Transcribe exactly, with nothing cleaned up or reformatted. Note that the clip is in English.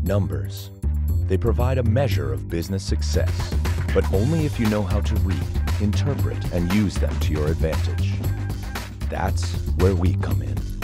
Numbers. They provide a measure of business success, but only if you know how to read, interpret, and use them to your advantage. That's where we come in.